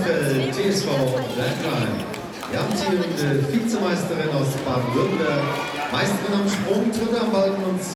Bielefeld TSV Bergheim. Die amtierende Vizemeisterin aus Baden-Württemberg, Meisterin am Sprung, Dritte am Balken und